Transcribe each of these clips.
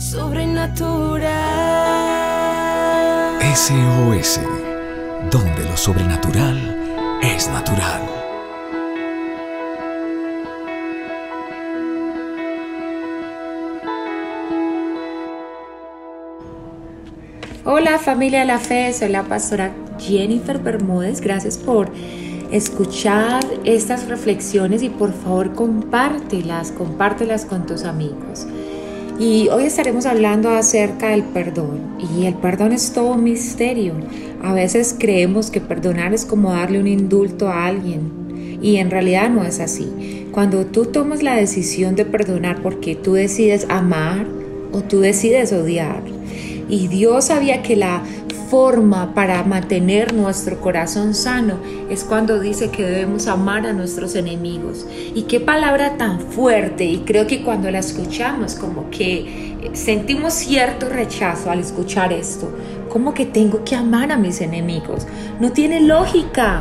Sobrenatural. SOS, donde lo sobrenatural es natural. Hola familia de la fe, soy la pastora Jennifer Bermúdez. Gracias por escuchar estas reflexiones y por favor compártelas con tus amigos. Y hoy estaremos hablando acerca del perdón, y el perdón es todo un misterio. A veces creemos que perdonar es como darle un indulto a alguien, y en realidad no es así. Cuando tú tomas la decisión de perdonar porque tú decides amar o tú decides odiar, y Dios sabía que la forma para mantener nuestro corazón sano es cuando dice que debemos amar a nuestros enemigos. Y qué palabra tan fuerte, y creo que cuando la escuchamos como que sentimos cierto rechazo al escuchar esto, como que tengo que amar a mis enemigos, no tiene lógica.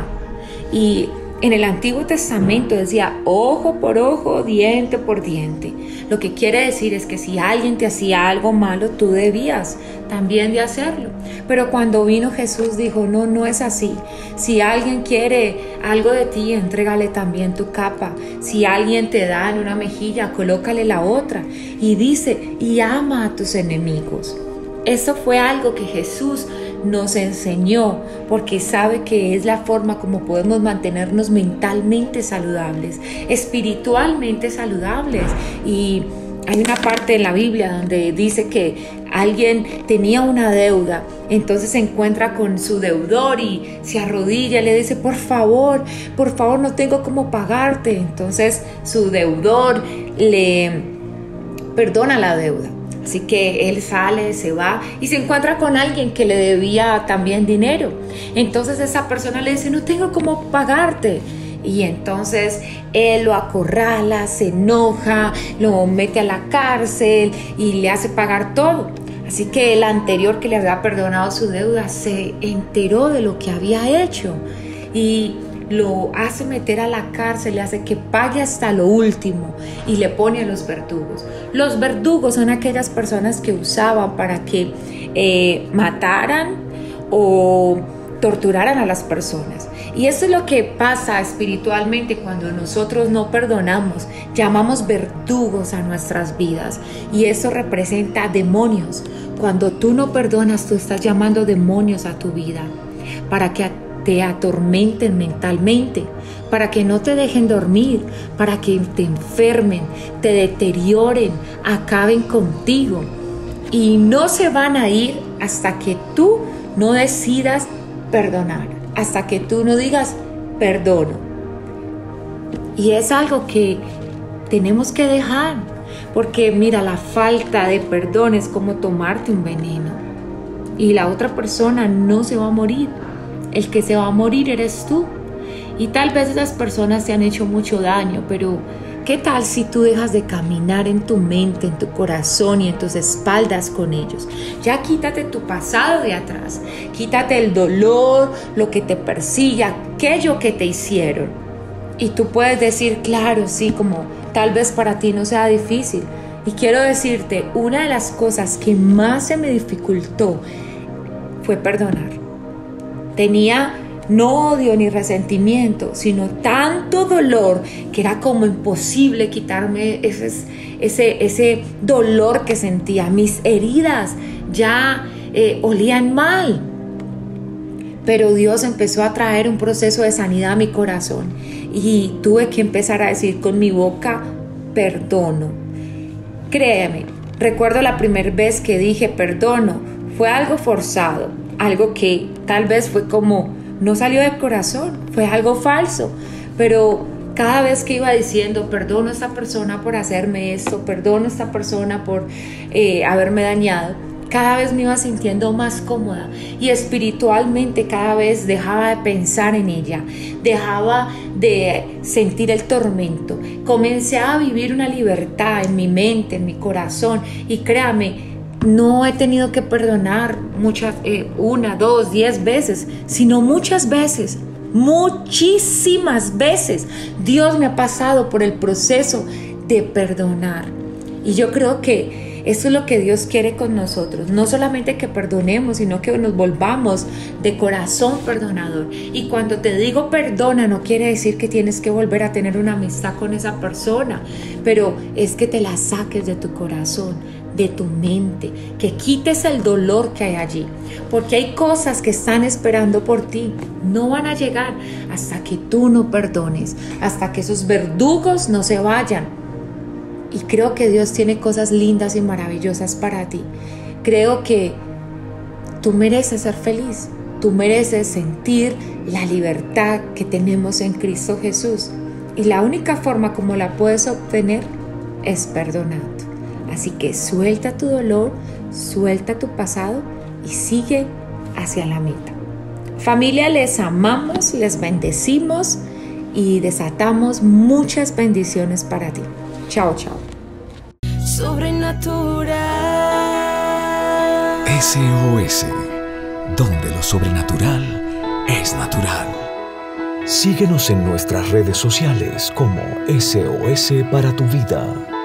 Y en el Antiguo Testamento decía ojo por ojo, diente por diente. Lo que quiere decir es que si alguien te hacía algo malo, tú debías también de hacerlo. Pero cuando vino Jesús dijo, no es así. Si alguien quiere algo de ti, entrégale también tu capa. Si alguien te da en una mejilla, colócale la otra. Y dice, y ama a tus enemigos. Eso fue algo que Jesús nos enseñó, porque sabe que es la forma como podemos mantenernos mentalmente saludables, espiritualmente saludables. Y hay una parte en la Biblia donde dice que alguien tenía una deuda, entonces se encuentra con su deudor y se arrodilla y le dice, por favor, no tengo cómo pagarte. Entonces su deudor le perdona la deuda. Así que él sale, se va y se encuentra con alguien que le debía también dinero. Entonces esa persona le dice, no tengo cómo pagarte. Y entonces él lo acorrala, se enoja, lo mete a la cárcel y le hace pagar todo. Así que el anterior que le había perdonado su deuda se enteró de lo que había hecho y lo hace meter a la cárcel, le hace que pague hasta lo último y le pone a los verdugos. Los verdugos son aquellas personas que usaban para que mataran o torturaran a las personas. Y eso es lo que pasa espiritualmente cuando nosotros no perdonamos. Llamamos verdugos a nuestras vidas y eso representa demonios. Cuando tú no perdonas, tú estás llamando demonios a tu vida para que te atormenten mentalmente, para que no te dejen dormir, para que te enfermen, te deterioren, acaben contigo. Y no se van a ir hasta que tú no decidas perdonar, hasta que tú no digas perdono. Y es algo que tenemos que dejar, porque mira, la falta de perdón es como tomarte un veneno y la otra persona no se va a morir. El que se va a morir eres tú. Y tal vez esas personas te han hecho mucho daño, pero ¿qué tal si tú dejas de caminar en tu mente, en tu corazón y en tus espaldas con ellos? Ya quítate tu pasado de atrás, quítate el dolor, lo que te persigue, aquello que te hicieron. Y tú puedes decir, claro, sí, como tal vez para ti no sea difícil. Y quiero decirte, una de las cosas que más se me dificultó fue perdonar. Tenía no odio ni resentimiento, sino tanto dolor que era como imposible quitarme ese dolor que sentía. Mis heridas ya olían mal. Pero Dios empezó a traer un proceso de sanidad a mi corazón y tuve que empezar a decir con mi boca, perdono. Créeme, recuerdo la primera vez que dije perdono, fue algo forzado, algo que tal vez fue como, no salió del corazón, fue algo falso, pero cada vez que iba diciendo, perdono a esta persona por hacerme esto, perdono a esta persona por haberme dañado, cada vez me iba sintiendo más cómoda y espiritualmente cada vez dejaba de pensar en ella, dejaba de sentir el tormento, comencé a vivir una libertad en mi mente, en mi corazón y créame, no he tenido que perdonar muchas, 1, 2, 10 veces, sino muchas veces, muchísimas veces. Dios me ha pasado por el proceso de perdonar. Y yo creo que Eso es lo que Dios quiere con nosotros. No solamente que perdonemos, sino que nos volvamos de corazón perdonador. Y cuando te digo perdona, no quiere decir que tienes que volver a tener una amistad con esa persona, pero es que te la saques de tu corazón, de tu mente, que quites el dolor que hay allí, porque hay cosas que están esperando por ti, no van a llegar hasta que tú no perdones, hasta que esos verdugos no se vayan. Y creo que Dios tiene cosas lindas y maravillosas para ti. Creo que tú mereces ser feliz, tú mereces sentir la libertad que tenemos en Cristo Jesús, y la única forma como la puedes obtener es perdonando. Así que suelta tu dolor, suelta tu pasado y sigue hacia la meta. Familia, les amamos, les bendecimos y desatamos muchas bendiciones para ti. Chao, chao. Sobrenatural. SOS, donde lo sobrenatural es natural. Síguenos en nuestras redes sociales como SOS para tu vida.